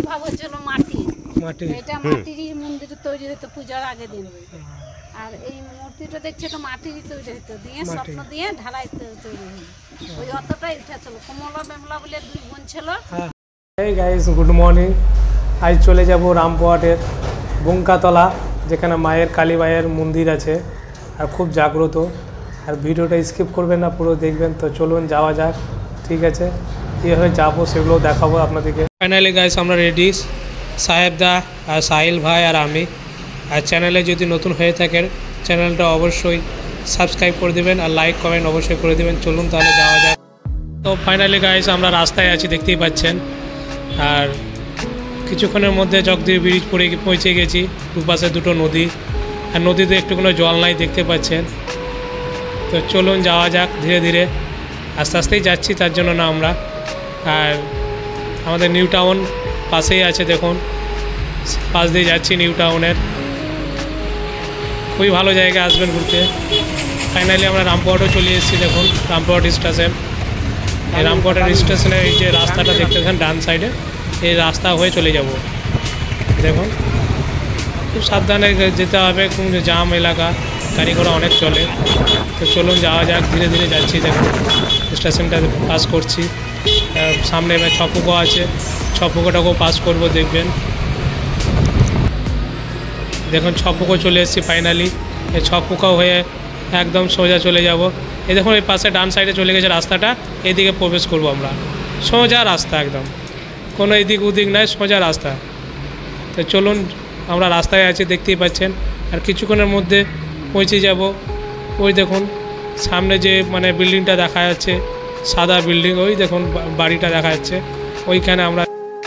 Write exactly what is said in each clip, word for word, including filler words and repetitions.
ভাগ হচ্ছিল মাটি মাটি এটা মাটিরই মন্দির তৈরি হতো পূজার আগের দিন। আর এই মূর্তিটা দেখছে তো মাটিরই তৈরি হতো, দিয়ে স্বপ্ন দিয়ে ঢালাই তৈরি হলো, ওই অতটাই উঠেছিল। কমলা বেমলা বলে দুই বোন ছিল। এই গাইস গুড মর্নিং। আজ চলে যাব রামপুরহাটের বুঙ্কাতলা, যেখানে মায়ের কালীবাইয়ের মন্দির আছে আর খুব জাগ্রত। আর ভিডিওটা স্কিপ করবেন না, পুরো দেখবেন। তো চলুন যাওয়া যাক, ঠিক আছে? কীভাবে যাবো সেগুলো দেখাবো আপনাদেরকে। ফাইনালি গাইস আমরা রেডি, সাহেবদা আর সাহিল ভাই আর আমি। আর চ্যানেলে যদি নতুন হয়ে থাকেন চ্যানেলটা অবশ্যই সাবস্ক্রাইব করে দেবেন আর লাইক কমেন্ট অবশ্যই করে দেবেন। চলুন তাহলে যাওয়া যাক। তো ফাইনালি গাইস আমরা রাস্তায় আছি, দেখতেই পাচ্ছেন। আর কিছুক্ষণের মধ্যে জগদীর ব্রিজ পড়ে পৌঁছে গেছি। দুপাশে দুটো নদী, আর নদীতে একটু কোনো জল নাই, দেখতে পাচ্ছেন। তো চলুন যাওয়া যাক ধীরে ধীরে, আস্তে আস্তেই যাচ্ছি তার জন্য না আমরা। আর আমাদের নিউ টাউন পাশেই আছে, দেখুন পাশ দিয়ে যাচ্ছি নিউ টাউনের। খুবই ভালো জায়গা, আসবেন ঘুরতে। ফাইনালি আমরা রামপুরহাটও চলে এসেছি, দেখুন রামপুরহাট স্টেশন। এই রামপুরহাটের স্টেশনে এই যে রাস্তাটা দেখতেছেন ডান সাইডে, এই রাস্তা হয়ে চলে যাব। দেখুন খুব সাবধানে যেতে হবে, কোন জাম এলাকা, গাড়ি ঘোড়া অনেক চলে। তো চলুন যাওয়া যাক, ধীরে ধীরে যাচ্ছি। দেখুন স্টেশনটা পাস করছি, সামনে এবার ছপুকো আছে, ছপুকোটাকেও পাস করব, দেখবেন। দেখুন ছপুকো চলে এসেছি ফাইনালি। এই ছপুকো হয়ে একদম সোজা চলে যাব। এই দেখুন এই পাশে ডান সাইডে চলে গেছে রাস্তাটা, এদিকে প্রবেশ করব আমরা। সোজা রাস্তা একদম, কোনো এদিক ওদিক নাই, সোজা রাস্তা। তো চলুন আমরা রাস্তায় আছি, দেখতেই পাচ্ছেন। আর কিছুক্ষণের মধ্যে পৌঁছে যাব। ওই দেখুন সামনে যে মানে বিল্ডিংটা দেখা যাচ্ছে, সাদা বিল্ডিং, ওই দেখুন বাড়িটা দেখা যাচ্ছে, ওইখানে আমরা।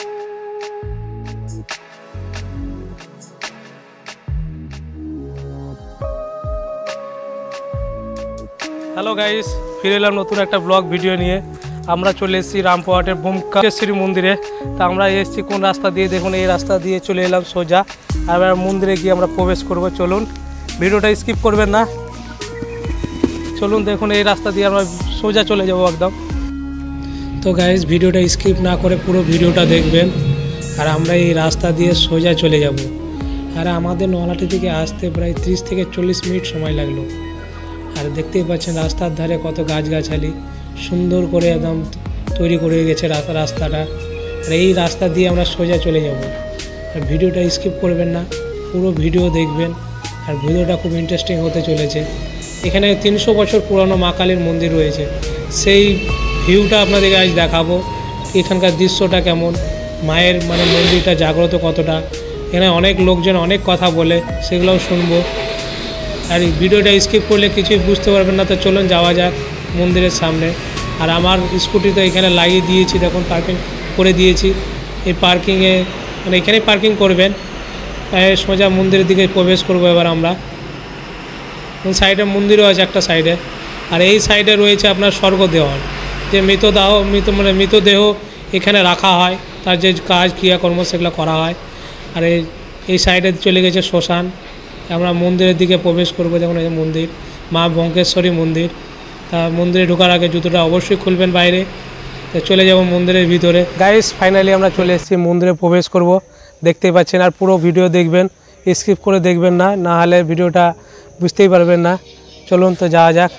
হ্যালো গাইস, ফিরে এলাম নতুন একটা ব্লগ ভিডিও নিয়ে। আমরা চলে এসেছি রামপুরহাটের বুঙ্কেশ্বরী মন্দিরে। তা আমরা এসেছি কোন রাস্তা দিয়ে, দেখুন এই রাস্তা দিয়ে চলে এলাম সোজা। আর এবার মন্দিরে গিয়ে আমরা প্রবেশ করব। চলুন ভিডিওটা স্কিপ করবেন না, চলুন দেখুন এই রাস্তা দিয়ে আমরা সোজা চলে যাব একদম। তো গাইস ভিডিওটা স্কিপ না করে পুরো ভিডিওটা দেখবেন। আর আমরা এই রাস্তা দিয়ে সোজা চলে যাব। আর আমাদের নলাটি থেকে আসতে প্রায় ত্রিশ থেকে চল্লিশ মিনিট সময় লাগলো। আর দেখতেই পাচ্ছেন রাস্তার ধারে কত গাছগাছালি, সুন্দর করে একদম তৈরি করে গেছে রাস্তাটা। আর এই রাস্তা দিয়ে আমরা সোজা চলে যাব। আর ভিডিওটা স্কিপ করবেন না, পুরো ভিডিও দেখবেন। আর ভিডিওটা খুব ইন্টারেস্টিং হতে চলেছে। এখানে তিনশো বছর পুরানো মা কালীর মন্দির রয়েছে, সেই ভিউটা আপনাদেরকে আজ দেখাবো। এখানকার দৃশ্যটা কেমন, মায়ের মানে মন্দিরটা জাগ্রত কতটা, এখানে অনেক লোকজন অনেক কথা বলে, সেগুলোও শুনবো। আর এই ভিডিওটা স্কিপ করলে কিছুই বুঝতে পারবেন না। তো চলুন যাওয়া যাক মন্দিরের সামনে। আর আমার স্কুটি তো এখানে লাগিয়ে দিয়েছি, দেখুন পার্কিং করে দিয়েছি। এই পার্কিংয়ে মানে এখানেই পার্কিং করবেন। সোজা মন্দিরের দিকে প্রবেশ করবো এবার আমরা। সাইডে মন্দিরও আছে একটা সাইডে। আর এই সাইডে রয়েছে আপনার স্বর্গদেওয়াল, যে মৃতদেহ মৃত মানে মৃতদেহ এখানে রাখা হয়, তার যে কাজ ক্রিয়াকর্ম সেগুলো করা হয়। আর এই এই সাইডে চলে গেছে শ্মশান। আমরা মন্দিরের দিকে প্রবেশ করবো। যেমন এই মন্দির মা বুঙ্কেশ্বরী মন্দির। তা মন্দিরে ঢোকার আগে জুতোটা অবশ্যই খুলবেন বাইরে। তো চলে যাব মন্দিরের ভিতরে। গাইস ফাইনালি আমরা চলে এসেছি, মন্দিরে প্রবেশ করব, দেখতেই পাচ্ছেন। আর পুরো ভিডিও দেখবেন, স্কিপ করে দেখবেন না, না হলে ভিডিওটা বুঝতেই পারবেন না। চলুন তো যাওয়া যাক।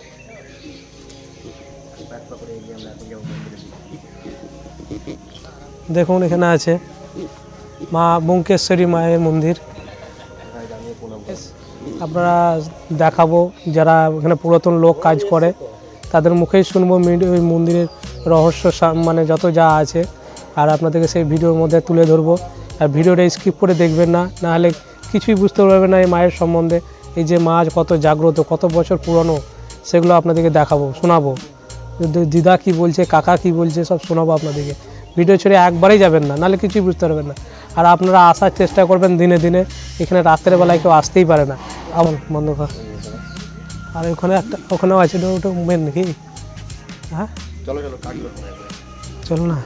দেখুন এখানে আছে মা বুঙ্কেশ্বরী মায়ের মন্দির। আপনারা দেখাবো, যারা এখানে পুরাতন লোক কাজ করে তাদের মুখেই শুনবো ওই মন্দিরের রহস্য, মানে যত যা আছে। আর আপনাদেরকে সেই ভিডিওর মধ্যে তুলে ধরবো। আর ভিডিওটা স্কিপ করে দেখবেন না, নাহলে কিছুই বুঝতে পারবেন না এই মায়ের সম্বন্ধে। এই যে মা কত জাগ্রত, কত বছর পুরনো, সেগুলো আপনাদেরকে দেখাবো, শোনাবো। দিদা কি বলছে, কাকা কি বলছে, সব শোনাবো আপনাদেরকে। ভিডিও ছেড়ে একবারেই যাবেন না, নাহলে কিছুই বুঝতে পারবেন না। আর আপনারা আসার চেষ্টা করবেন দিনে দিনে, এখানে রাতের বেলায় কেউ আসতেই পারে না। আমার বন্ধ কর। আর ওখানে একটা ওখানেও আছে, ওটা মেন নাকি? হ্যাঁ চলো চলো চলো না।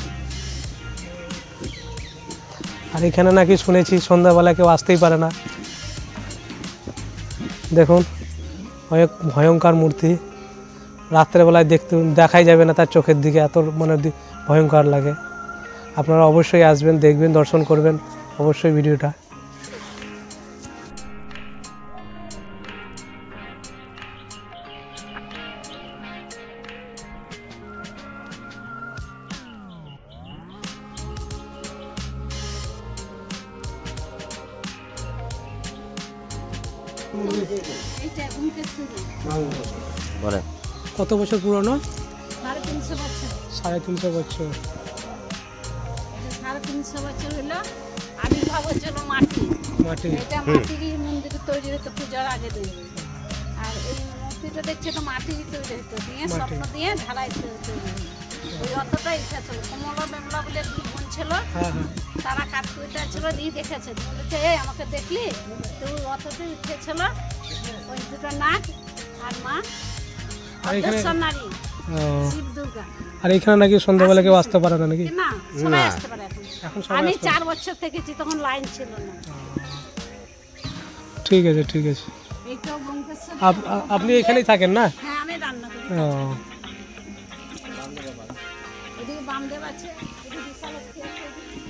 আর এখানে নাকি শুনেছি সন্ধ্যাবেলা কেউ আসতেই পারে না। দেখুন অনেক ভয়ঙ্কর মূর্তি, রাত্রেবেলায় দেখতে দেখাই যাবে না তার চোখের দিকে, এত মানে ভয়ঙ্কর লাগে। আপনারা অবশ্যই আসবেন, দেখবেন, দর্শন করবেন অবশ্যই ভিডিওটা। এইটা মুকেশ্বরী বলেন কত বছর পুরনো? সাড়ে তিনশো বছর। সাড়ে তিনশো বছর। এটা সাড়ে তিনশো বছর হলো। আবির্ভাব হচ্ছিল মাটি মাটি। এটা মাটিরই মন্দিরে তৈরি হতো পূজার আগের দিন। আর এই মূর্তিটা দেখছে তো মাটিরই তৈরি হতো, দিয়ে মাটি। স্বপ্ন দিয়ে ঢালাই তৈ- তৈরি হতো। ওই অতটা ইচ্ছা ছিল। কমলা বেমলা বলে দুই বোন ছিল, হ্যাঁ হ্যাঁ। তারা কাঠ কুইটা ছিল, দিয়ে দেখেছে, বলেছে এই আমাকে দেখলি তো ওই অতটাই উঠেছিল। ওই দুটো নাক আর মা আর এখানে অর্ধেশ্বর নারী ও, শিব দুর্গা। আর এখানে নাকি সন্ধ্যাবেলা কেউ আসতে পারে না নাকি? না সবাই আসতে পারে এখন। এখন সবাই আমি আসতে পারে। চার বছর থেকেছি, তখন লাইন ছিল না। ঠিক আছে ঠিক আছে। এইটাও বঙ্কেশ্বর। আপ- আ- আপনি এখানেই থাকেন না? হ্যাঁ আমি রান্না করি। ও, এদিকে বামদেব আছে, এদিকে বিশালক্ষী আছে।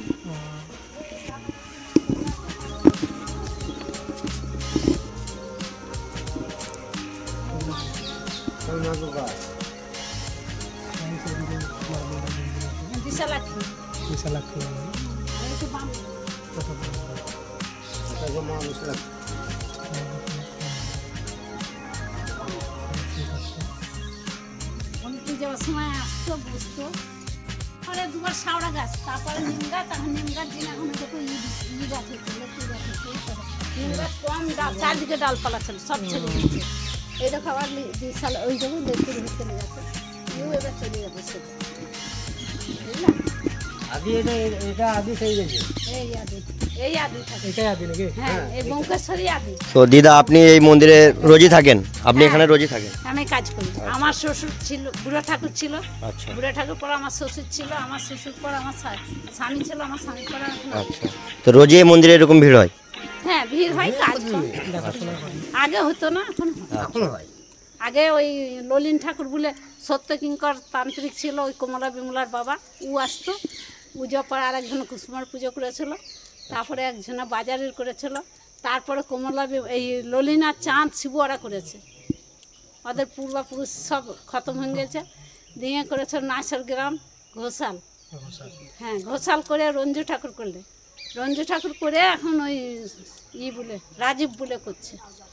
বিশালাক্ষী। বিশালাক্ষী। আর এই তো বাম- অনেকে যাওয়ার সময় আসতো, বসতো। পরে দুবার শাওড়া গাছ, তারপরে নিম গাছ, এখন নিম গাছ দিন এখন দেখো ই ই গাছ হচ্ছে, লক্ষ্মী গাছ হচ্ছে। নিম গাছ কম ডাল, চারদিকে ডালপালা ছিল, সব ছেড়ে দিচ্ছে। এই দেখো আবার লি- বিশাল ওই দেখো দেখতে দেখতে চলে গেছে। ইউ এবার চলে যাবে সেটা, বুঝলা? আদি এটা এটা আদি সেই গেছে। এই আদি, এই আদি থাকে। এটাই আদি নাকি? হ্যাঁ, এই বঙ্কেশ্বরী আদি। তো দিদা আপনি এই মন্দিরে রোজই থাকেন? আপনি এখানে রোজই থাকেন? আমি কাজ করি। আমার শ্বশুর ছিল, বুড়া ঠাকুর ছিল। আচ্ছা বুড়া ঠাকুর পর আমার শ্বশুর ছিল, আমার শ্বশুর পর আমার স্বা- স্বামী ছিল, আমার স্বামী পর আমার- আচ্ছা। তো রোজই এই মন্দিরে এরকম ভিড় হয়? হ্যাঁ ভিড় হয়, কাজ কম। দেখাশোনা করেন। আগে হতো না, এখন হয়। এখন হয়। আগে ওই ললিন ঠাকুর বলে সত্য কিঙ্কর তান্ত্রিক ছিল, ওই কমলা বিমলার বাবা, ও আসতো। পুজো পর আর একজন কুসুমার পুজো করেছিল, তারপরে একজনে বাজারের করেছিল, তারপরে কমলা বি- এই ললিনা চাঁদ শিবুয়ারা করেছে। ওদের পূর্বাপুরুষ সব খতম হয়ে গেছে, দিয়ে করেছে নাসর গ্রাম ঘোষাল। হ্যাঁ ঘোষাল করে রঞ্জু ঠাকুর করলে, রঞ্জু ঠাকুর করে এখন ওই ই বলে রাজীব বলে করছে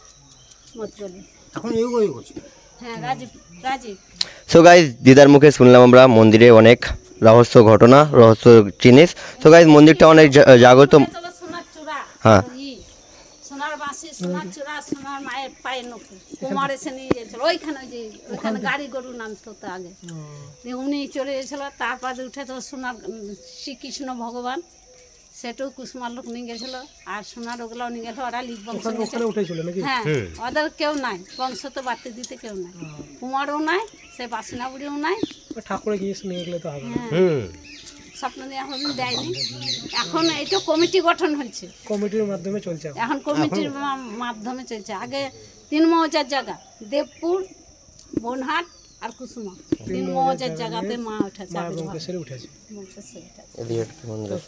মত বলে। এখন এইগুলোই করছে। হ্যাঁ রাজীব, রাজীব। সো গাইজ দিদার মুখে শুনলাম আমরা মন্দিরে অনেক রহস্য ঘটনা, রহস্য জিনিস। তো গাইজ মন্দিরটা অনেক জা- জাগ্রত। চলো সোনার চূড়া, হ্যাঁ। ই, সোনার বাঁশি, সোনার চূড়া, সোনার মায়ের পায়ের নখ। কুমার এসে নিয়ে গেছিল ওইখানে, ওই যে ওইখানে গাড়ি গরু নামতো তো আগে, দিয়ে উনি চলে গেছিল। তারপরে উঠে তো সোনার উম, শ্রীকৃষ্ণ ভগবান, সেটাও কুসুমার লোক নিয়ে গেছিল। আর সোনার ওগুলাও নিয়ে গেল, ওরা লিখ বংশ ওখানে গেছে। ওখানে উঠেছিল নাকি? হ্যাঁ ওদের কেউ নাই, বংশ তো বাড়তে দিতে কেউ নাই। কুমারও নাই, সে বাসিনা বুড়িও নাই। ওই ঠাকুরে গিয়ে নিয়ে গেলে তো হবে না। হ্যাঁ হুম। স্বপ্ন দিয়ে এখন দেয়নি। এখন এইটা কমিটি গঠন হচ্ছে, কমিটির মাধ্যমে চলছে এখন। এখন কমিটির মা- মাধ্যমে চলছে। আগে তিন মৌজার জায়গা, দেবপুর, বনহাট আর কুসুমা, তিন মৌজার জায়গাতে মা উঠেছে। মা আবির্ভাব। বঙ্কেশ্বরী উঠেছে। বঙ্কেশ্বরী উঠেছে। এদিকে একটু মন্দির।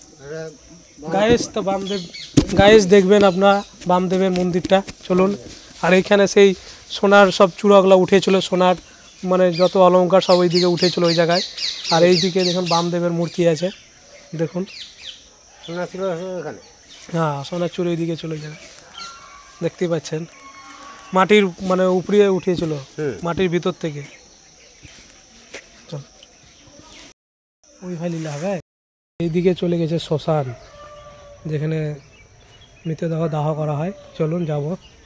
গায়েস তো বামদেব, গায়েস দেখবেন আপনার বামদেবের মন্দিরটা, চলুন। আর এইখানে সেই সোনার সব চূড়াগুলো উঠেছিল, সোনার মানে যত অলংকার সব ওই দিকে উঠেছিল ওই জায়গায়। আর এই দিকে দেখুন বামদেবের মূর্তি আছে, দেখুন। শোনা ছিল এখানে। হ্যাঁ সোনার চূড়া ওই দিকে চলে যায়, দেখতেই পাচ্ছেন। মাটির মানে উপরে উঠেছিল, হুম। মাটির ভিতর থেকে। চল ওই ভাই লীলা হবে। এইদিকে চলে গেছে শ্মশান, যেখানে মৃতদেহ দাহ করা হয়। চলুন যাব।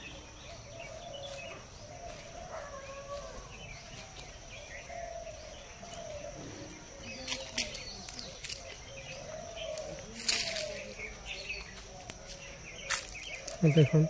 দেখুন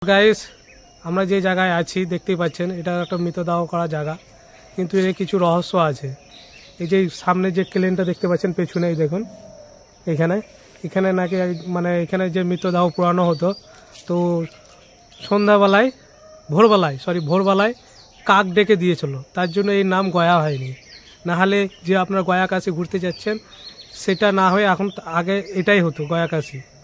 গাইস আমরা যে জায়গায় আছি দেখতেই পাচ্ছেন, এটা একটা মৃতদেহ করা জায়গা, কিন্তু এর কিছু রহস্য আছে। এই যে সামনে যে ক্লেনটা দেখতে পাচ্ছেন পেছনেই দেখুন, এখানে এখানে নাকি মানে এখানে যে মৃতদেহ পোড়ানো হতো, তো সন্ধ্যাবেলায় ভোরবেলায় সরি ভোরবেলায় কাক ডেকে দিয়েছিল, তার জন্য এই নাম গয়া হয়নি। না হলে যে আপনার গয়া কাশি ঘুরতে যাচ্ছেন সেটা না হয়ে এখন আগে এটাই হতো গয়া কাশি।